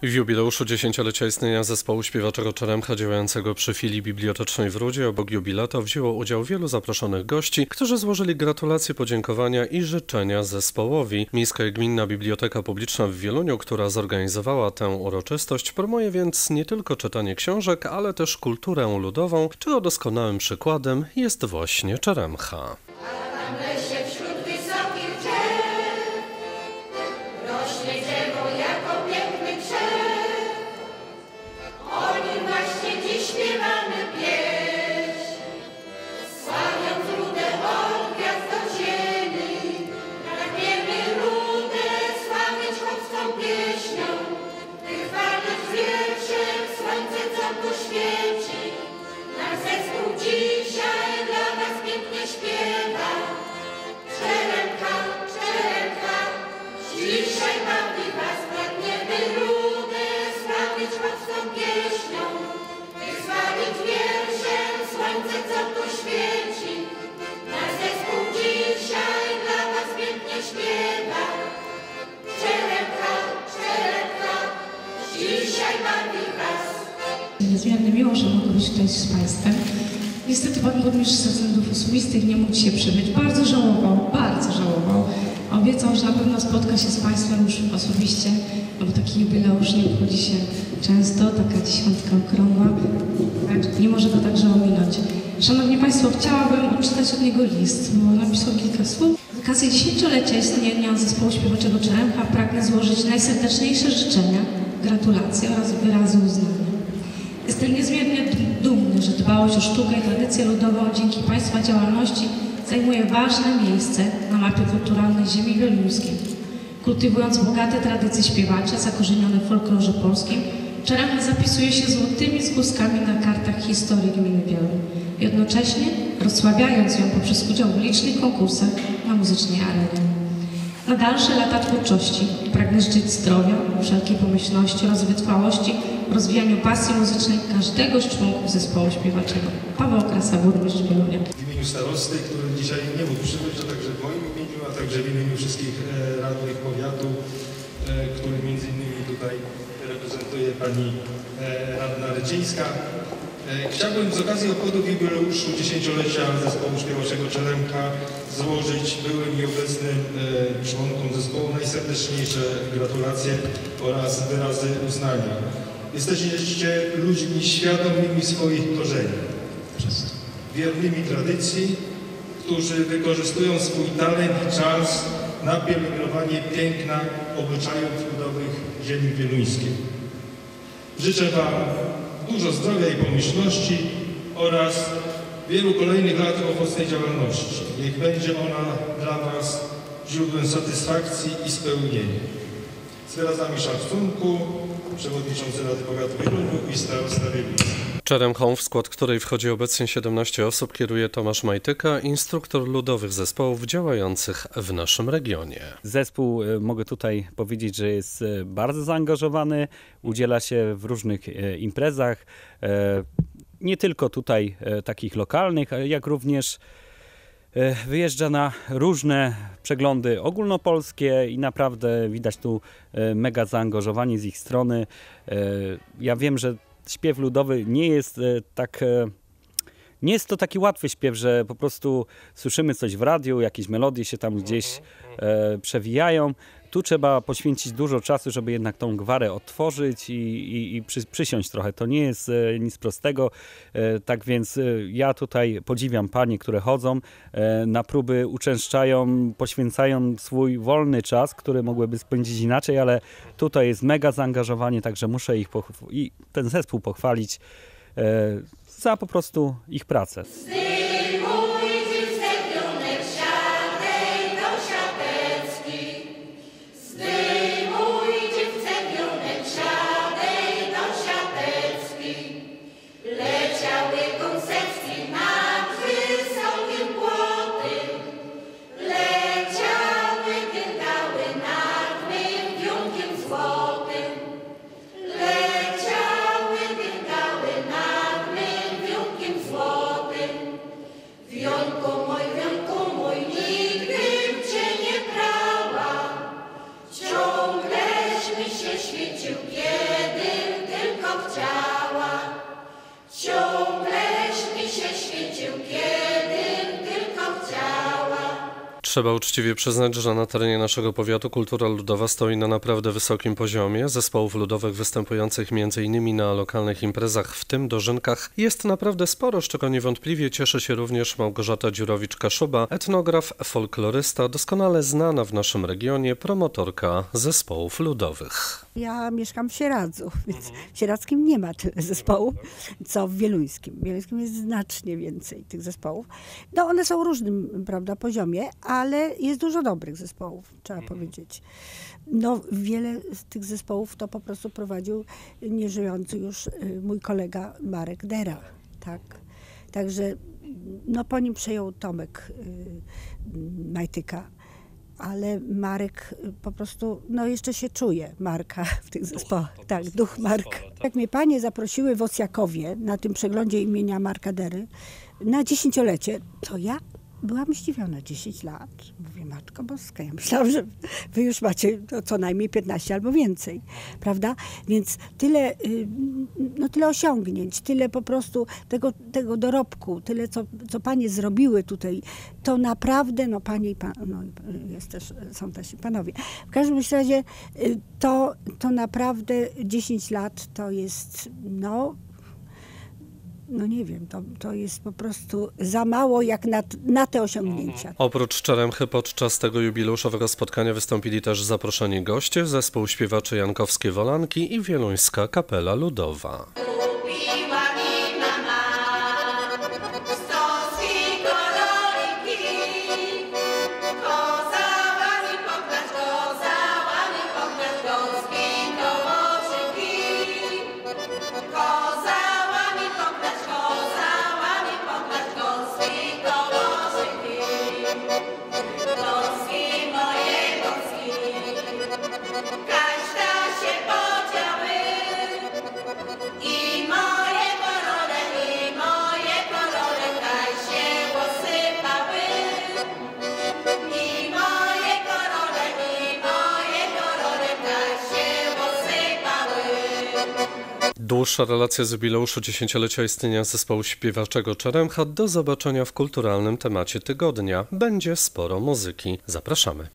W jubileuszu 10-lecia istnienia zespołu śpiewaczego Czeremcha działającego przy filii bibliotecznej w Rudzie obok jubilata wzięło udział wielu zaproszonych gości, którzy złożyli gratulacje, podziękowania i życzenia zespołowi. Miejska i Gminna Biblioteka Publiczna w Wieluniu, która zorganizowała tę uroczystość, promuje więc nie tylko czytanie książek, ale też kulturę ludową, czego doskonałym przykładem jest właśnie Czeremcha. Niezmiernie miło, że mogę być tutaj z Państwem. Niestety Pan Burmistrz ze względów osobistych nie mógł dzisiaj przybyć. Bardzo żałował. Obiecał, że na pewno spotka się z Państwem już osobiście, no bo taki jubileusz nie obchodzi się często, taka dziesiątka okrągła. Nie może go także ominąć. Szanowni Państwo, chciałabym odczytać od niego list, bo napisał kilka słów. Z okazji 10-lecia istnienia zespołu śpiewaczego Czeremcha pragnę złożyć najserdeczniejsze życzenia, gratulacje oraz wyrazy uznania. Jestem niezmiernie dumny, że dbałość o sztukę i tradycję ludową dzięki Państwa działalności zajmuje ważne miejsce na mapie kulturalnej ziemi wieluńskiej. Kultywując bogate tradycje śpiewacze zakorzenione w folklorze polskim, Czeremcha zapisuje się złotymi zgłoskami na kartach historii gminy Wieluń, jednocześnie rozsławiając ją poprzez udział w licznych konkursach na muzycznej arenie. Na dalsze lata twórczości pragnę życzyć zdrowia, wszelkiej pomyślności oraz wytrwałości w rozwijaniu pasji muzycznej każdego z członków zespołu śpiewaczego. Paweł Krasa, burmistrz Wielunia. W imieniu starosty, który dzisiaj nie mógł przybyć, a także w moim imieniu, a także w imieniu wszystkich radnych powiatu, których między innymi tutaj reprezentuje pani radna Rycińska. Chciałbym z okazji obchodów jubileuszu 10-lecia zespołu śpiewaczego Czeremcha złożyć byłym i obecnym członkom zespołu najserdeczniejsze gratulacje oraz wyrazy uznania. Jesteście ludźmi świadomymi swoich korzeni, wiernymi tradycji, którzy wykorzystują swój talent i czas na pielęgnowanie piękna obyczajów ludowych ziemi wieluńskiej. Życzę Wam dużo zdrowia i pomyślności oraz wielu kolejnych lat owocnej działalności. Niech będzie ona dla Was źródłem satysfakcji i spełnienia. Z wyrazami szacunku przewodniczący Rady Powiatu Wieluniu i starosta Wielunia. Czeremchą, w skład której wchodzi obecnie 17 osób, kieruje Tomasz Majtyka, instruktor ludowych zespołów działających w naszym regionie. Zespół, mogę tutaj powiedzieć, że jest bardzo zaangażowany, udziela się w różnych imprezach, nie tylko tutaj takich lokalnych, jak również wyjeżdża na różne przeglądy ogólnopolskie i naprawdę widać tu mega zaangażowanie z ich strony. Ja wiem, że śpiew ludowy nie jest nie jest to taki łatwy śpiew, że po prostu słyszymy coś w radiu, jakieś melodie się tam gdzieś przewijają. Tu trzeba poświęcić dużo czasu, żeby jednak tą gwarę otworzyć i przysiąść trochę. To nie jest nic prostego. Tak więc ja tutaj podziwiam panie, które chodzą na próby, uczęszczają, poświęcają swój wolny czas, który mogłyby spędzić inaczej, ale tutaj jest mega zaangażowanie, także muszę ich i ten zespół pochwalić za po prostu ich pracę. Trzeba uczciwie przyznać, że na terenie naszego powiatu kultura ludowa stoi na naprawdę wysokim poziomie. Zespołów ludowych występujących m.in. na lokalnych imprezach, w tym dożynkach, jest naprawdę sporo, z czego niewątpliwie cieszy się również Małgorzata Dziurowicz-Kaszuba, etnograf, folklorysta, doskonale znana w naszym regionie, promotorka zespołów ludowych. Ja mieszkam w Sieradzu, więc w Sieradzkim nie ma tyle zespołów, co w Wieluńskim. W Wieluńskim jest znacznie więcej tych zespołów. No one są w różnym, prawda, poziomie, ale jest dużo dobrych zespołów, trzeba powiedzieć. No wiele z tych zespołów to po prostu prowadził nieżyjący już mój kolega Marek Dera, tak. Także no po nim przejął Tomek Majtyka. Ale Marek po prostu, no jeszcze się czuje Marka w tych zespołach. Tak, duch Marka. Jak mnie panie zaprosiły w Osjakowie na tym przeglądzie imienia Marka Dery na 10-lecie, to ja byłam zdziwiona. 10 lat. Mówię, Matko Boska, ja myślałam, że wy już macie co najmniej 15 albo więcej, prawda? Więc tyle, no tyle osiągnięć, tyle po prostu tego dorobku, tyle co panie zrobiły tutaj, to naprawdę, no panie i pan, no są też i panowie. W każdym razie to naprawdę 10 lat to jest, no nie wiem, to jest po prostu za mało jak na te osiągnięcia. Oprócz Czeremchy podczas tego jubileuszowego spotkania wystąpili też zaproszeni goście, zespół śpiewaczy Jankowskie Wolanki i Wieluńska Kapela Ludowa. Dłuższa relacja z jubileuszu 10-lecia istnienia zespołu śpiewaczego Czeremcha. Do zobaczenia w kulturalnym temacie tygodnia. Będzie sporo muzyki. Zapraszamy.